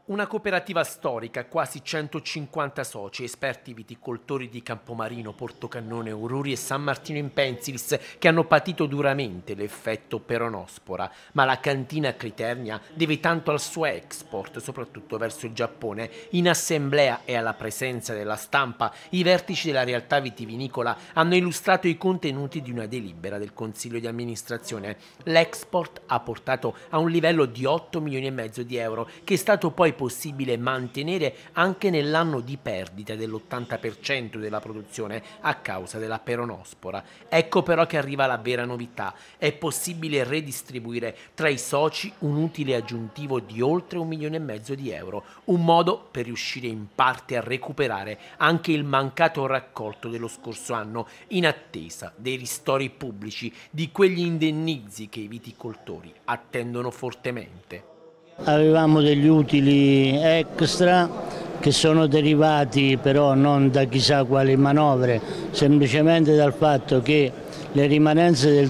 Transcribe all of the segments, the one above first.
Una cooperativa storica, quasi 150 soci, esperti viticoltori di Campomarino, Portocannone, Ururi e San Martino in Pensilis, che hanno patito duramente l'effetto peronospora. Ma la cantina Criternia deve tanto al suo export, soprattutto verso il Giappone. In assemblea e alla presenza della stampa, i vertici della realtà vitivinicola hanno illustrato i contenuti di una delibera del Consiglio di amministrazione. L'export ha portato a un livello di 8 milioni e mezzo di euro, che è stato poi possibile mantenere anche nell'anno di perdita dell'80% della produzione a causa della peronospora. Ecco però che arriva la vera novità: è possibile redistribuire tra i soci un utile aggiuntivo di oltre 1 milione e mezzo di euro, un modo per riuscire in parte a recuperare anche il mancato raccolto dello scorso anno, in attesa dei ristori pubblici, di quegli indennizi che i viticoltori attendono fortemente. Avevamo degli utili extra che sono derivati però non da chissà quali manovre, semplicemente dal fatto che le rimanenze del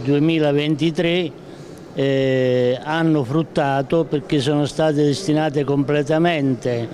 2023 hanno fruttato, perché sono state destinate completamente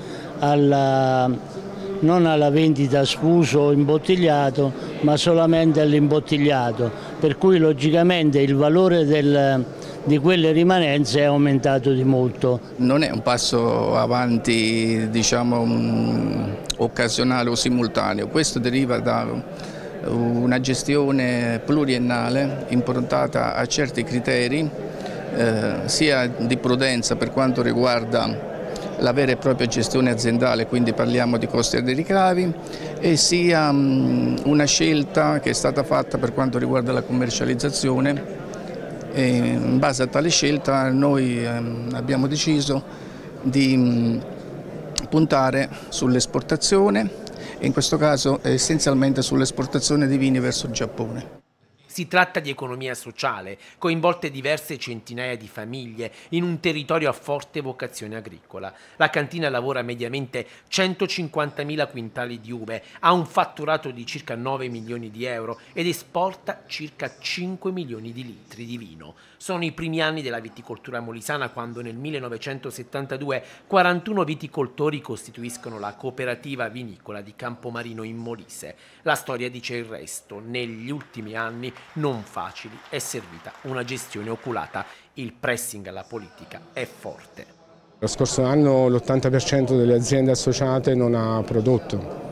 non alla vendita sfuso o imbottigliato, ma solamente all'imbottigliato, per cui logicamente il valore di quelle rimanenze è aumentato di molto. Non è un passo avanti, diciamo, occasionale o simultaneo, questo deriva da una gestione pluriennale improntata a certi criteri, sia di prudenza per quanto riguarda la vera e propria gestione aziendale, quindi parliamo di costi e di ricavi, e sia una scelta che è stata fatta per quanto riguarda la commercializzazione. E in base a tale scelta noi abbiamo deciso di puntare sull'esportazione, e in questo caso essenzialmente sull'esportazione di vini verso il Giappone. Si tratta di economia sociale, coinvolte diverse centinaia di famiglie in un territorio a forte vocazione agricola. La cantina lavora mediamente 150.000 quintali di uve, ha un fatturato di circa 9 milioni di euro ed esporta circa 5 milioni di litri di vino. Sono i primi anni della viticoltura molisana, quando nel 1972 41 viticoltori costituiscono la cooperativa vinicola di Campomarino in Molise. La storia dice il resto: negli ultimi anni non facili è servita una gestione oculata. Il pressing alla politica è forte. Lo scorso anno l'80% delle aziende associate non ha prodotto.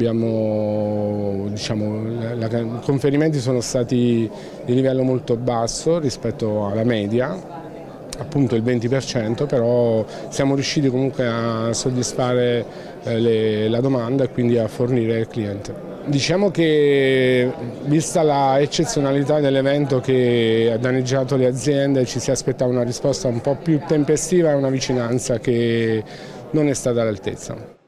I conferimenti sono stati di livello molto basso rispetto alla media, appunto il 20%, però siamo riusciti comunque a soddisfare la domanda e quindi a fornire il cliente. Diciamo che, vista la eccezionalità dell'evento che ha danneggiato le aziende, ci si aspettava una risposta un po' più tempestiva e una vicinanza che non è stata all'altezza.